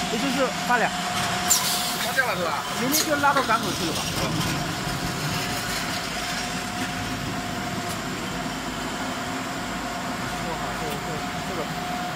也就是发粮。 发掉了是吧？ 明天就拉到港口去了吧？说好这个。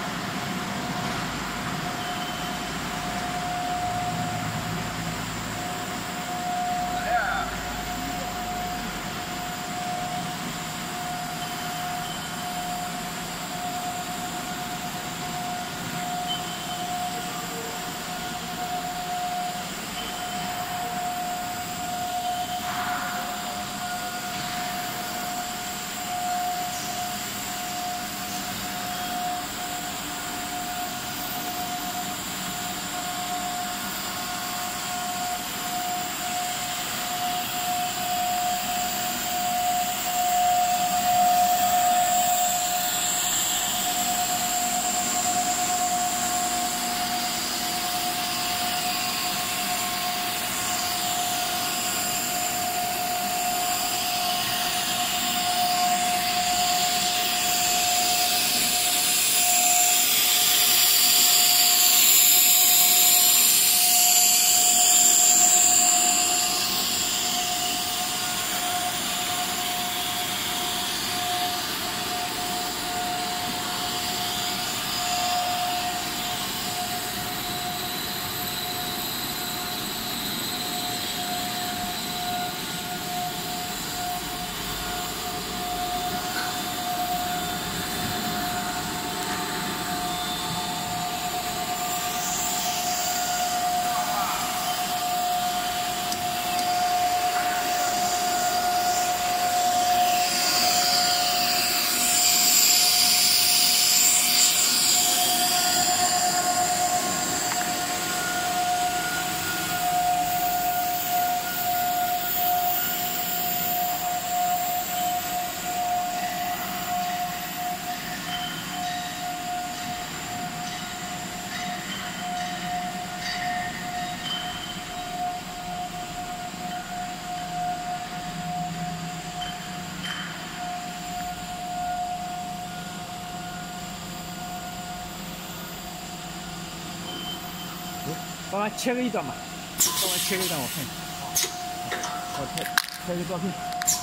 帮忙切个一段吧，帮忙切个一段，我看一下。好，我拍个照片。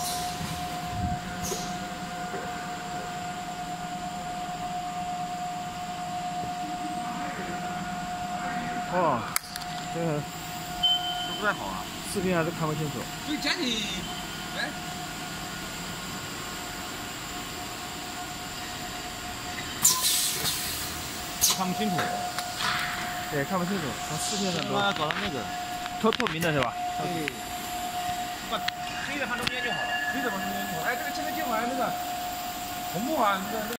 哦，这个不太好啊， 视频还是看不清楚。 最接近，哎，看不清楚。 对，看不清楚，从视频上要找到那个透明的是吧？ 对，把推着放中间就好了，推着放中间就好。哎，这个切割键盘那个同步啊，那个。